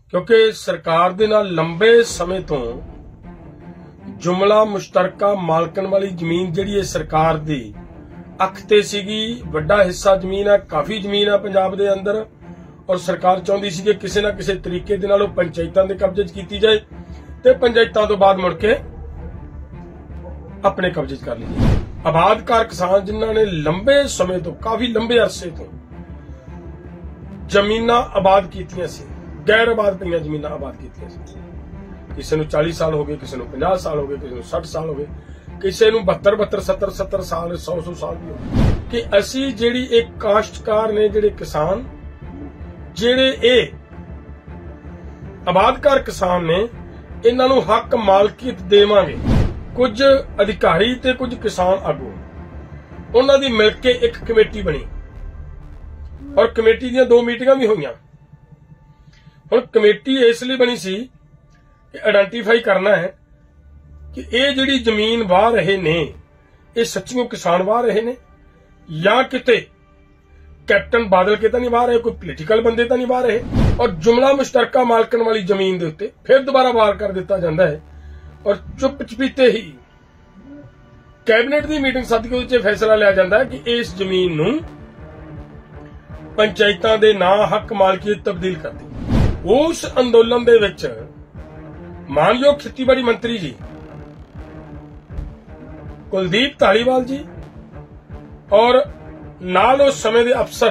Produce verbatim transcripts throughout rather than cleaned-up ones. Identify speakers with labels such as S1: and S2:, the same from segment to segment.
S1: क्योंकि सरकार दे नाल लंबे समय तो जुमला मुश्तरका मालकन वाली जमीन जिहड़ी है सरकार दी अख ते सीगी। वड्डा हिस्सा जमीन है, काफी जमीन है पंजाब दे अंदर, और सरकार चाहुंदी सी कि किसी ना किसी तरीके दे नाल पंचायतां दे कब्जे च कीती जाए ते पंचायतां तो बाद मुड़ के अपने कब्जे च कर ली जाए। आबादकार किसान जिन्हां ने लंबे समय तो काफी लंबे अरसे तो जमीनां आबाद कीतियां सी, गैर आबाद पईयां जमीनां आबाद कीतियां सी। किसी नूं चालीस साल हो गए, किसी नूं पचास साल हो गए, किसी नूं साठ साल हो गए, किसी नूं बहत्तर बहत्तर सत्तर सत्तर साल सौ सौ साल भी हो गए। कि असी जिहड़ी एक काश्तकार ने, जिहड़े किसान जिहड़े ए आबादकार किसान ने, इन्हां नूं हक मालकीयत देवांगे। कुछ अधिकारी ते कुछ किसान आगू उन्हां दी मिल के एक कमेटी बनी और कमेटी दीयां दो मीटिंगां भी होईयां। हुण कमेटी इसलिए बनी सी कि आइडेंटिफाई करना है कि ये जिहड़ी जमीन वाह रहे ने ये सच्चियों किसान वाह रहे ने या किते कैप्टन बादल के तो नहीं वाह रहे, कोई पोलीटिकल बंदे तो नहीं वाह रहे। और जुमला मुश्तरका मालकन वाली जमीन दे उत्ते फिर दोबारा वार कर दिता जाता है और चुप चपीते ही कैबिनेट की मीटिंग सद के उस फैसला लिया जाता है कि इस जमीन नूं पंचायतां दे नां हक मालकीयत तब्दील कर दी। उस अंदोलन दे विच मानयोग खेतीबाड़ी मंत्री जी कुलदीप धालीवाल जी और नाल उस समय दे अफसर,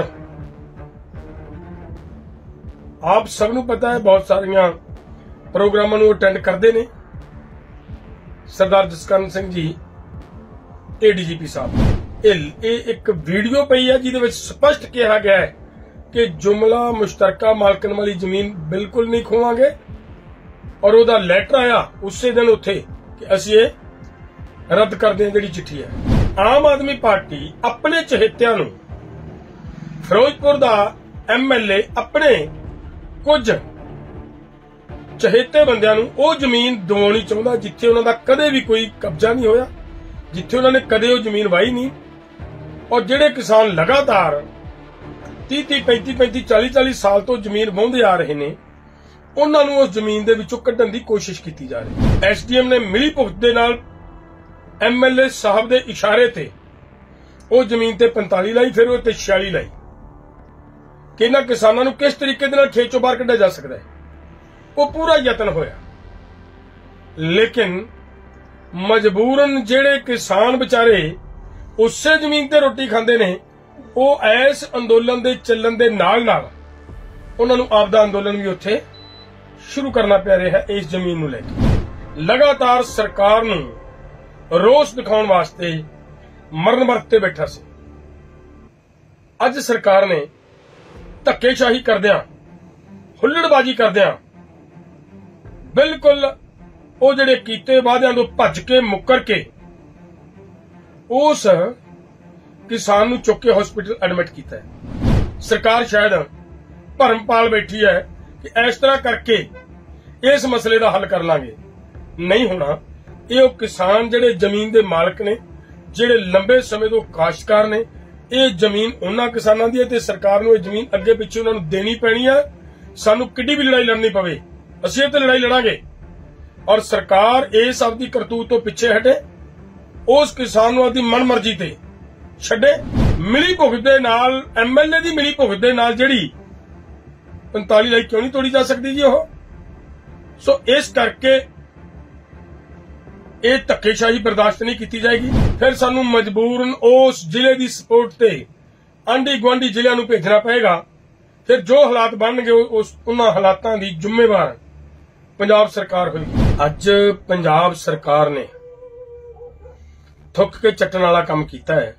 S1: आप सबनूं पता है बहुत सारियां प्रोग्रामां नूं अटेंड करते ने। सरदार जसकरण सिंह जी एडीजीपी साहब, ये एक वीडियो पई है जिहदे विच स्पष्ट कहा गया है कि जुमला मुश्तरका मालकन वाली जमीन बिल्कुल नहीं खोवांगे। और उहदा लैटर आया उसे दिन उत्थे कि असीं ये रद्द कर दें जिहड़ी चिट्ठी है। आम आदमी पार्टी अपने चहेतियां नूं, फिरोजपुर दा एमएलए अपने कुछ चहेते बंदियां नूं ओह जमीन दिवाउणी चाहुंदा जिथे उन्हां दा कदे भी कोई कब्जा नहीं होया, जिथे उन्हां ने कदे ओह जमीन वाही नहीं। और जिहड़े किसान लगातार तीह तीह पैंती पैंती चाली चाली साल तो जमीन वाहुंदे आ रहे ने, उन्हां नूं उस जमीन दे विचों कड्ढण दी कोशिश कीती जा रही है। एसडीएम ने मिली भुगत दे नाल एमएलए साहब दे इशारे ते ओह जमीन ते पैंताली लाई, फिर ओह ते छियाली लाई कि इन्हां किसानां नूं किस तरीके दे नाल खेत चों बाहर कड्ढिया जा सकदा है। वह पूरा यतन होया, लेकिन मजबूरन जेड़े किसान बेचारे उसे जमीन ते रोटी खांदे ने, वो इस अंदोलन दे चलन दे नाल नाल उन्हां नूं आपदा अंदोलन भी उत्थे शुरू करना पै रहा है। इस जमीन नूं लैके लगातार सरकार नूं रोष दिखाउण वास्ते मरण वरत ते बैठा सी। अज सरकार ने धक्केशाही करदिआं, हुल्लड़बाजी करदिआं बिल्कुल वो जिहड़े कीते वादियां तों भज के मुकर के उस किसान नूं चुक के हॉस्पिटल एडमिट कीता है। सरकार शायद भरम पाल बैठी है कि इस तरह करके इस मसले का हल कर लांगे, नहीं होना। ये किसान जिहड़े जमीन के मालक ने, जिहड़े लंबे समय तो काश्तकार ने, ये जमीन उन्हां किसानां दी है ते सरकार नूं ये जमीन अगे पिछे उन्हां नूं देनी पैनी है। सानूं किड्डी भी लड़ाई लड़नी पवे असीं इह ते लड़ाई लड़ांगे। और सरकार इस आपदी करतूत तो पिछे हटे, उस किसान नूं आपदी मन मर्जी ते छड्डे। मिली भुगत दे नाल एमएलए दी मिली भुगत दे नाल जिहड़ी पैंताली लाई क्यों नहीं तोड़ी जा सकती जी ओह। सो इस करके ये धक्केशाही बर्दाश्त नहीं की जाएगी। फिर सानू मजबूरन उस जिले की सपोर्ट ते आंढी गुआंढी जिलों नूं भेजना पएगा। फिर जो हालात बनणगे उस उन्हां हालातां दी जिम्मेवार पंजाब सरकार होगी। अज पंजाब सरकार ने थुक के चट्टण वाला काम कीता है।